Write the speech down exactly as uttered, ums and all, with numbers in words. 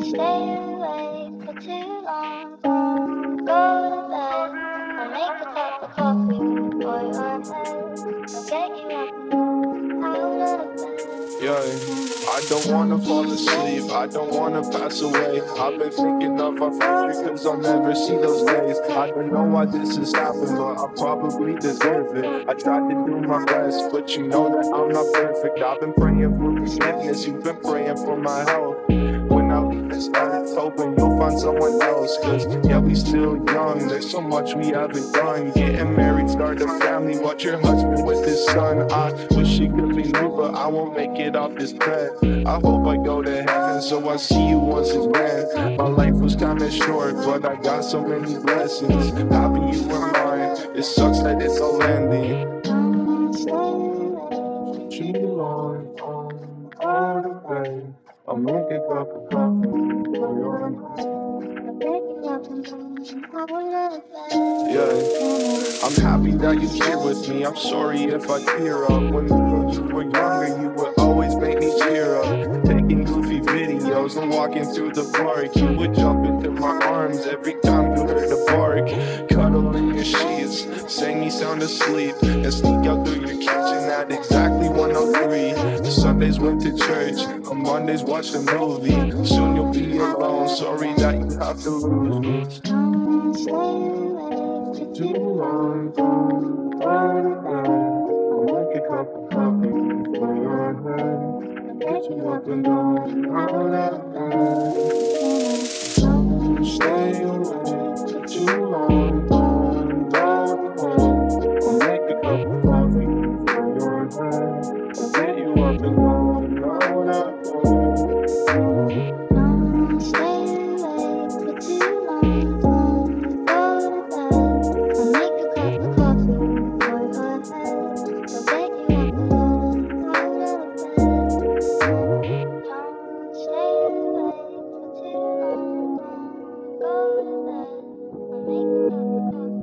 Stay awake for too long. Don't go to bed. I'll make a cup of coffee for your head. I'll get you up and out of bed. Yeah, I don't wanna fall asleep, I don't wanna pass away. I've been thinking of our future cause I'll never see those days. I don't know why this has happened, but I probably deserve it. I tried to do my best, but you know that I'm not perfect. I've been praying for forgiveness, you've been praying for my health. When I leave this earth, hoping you'll find someone else. Cause yeah, we still young, there's so much we haven't done. Getting married, start a family, watch your husband with his son. I wish he could be me, but I won't make it off this bed. I hope I go to heaven, so I see you once again. My life was kinda short, but I got so many blessings. Happy you were mine, it sucks that it's all ending. Too long, all the way. I'll make a cup of coffee for your yeah, I'm happy that you're here with me. I'm sorry if I tear up. When me and you were younger, you would always make me cheer up. Taking goofy videos and walking through the park. You would jump into my arms every time you heard a bark. Cuddle in your sheets, sang me sound asleep, and sneak out through your kitchen at exactly one oh three. Sundays went to church, on Mondays watched a movie. Soon you'll be alone, sorry that you have to lose me. Too long, far away. I'll make a cup of coffee for your head. Get you up and going all that night. Stay away for too long, far away. I'll make a cup of coffee for your head. I'll get you up and going all that night. Go to bed. I'll make a cup of coffee.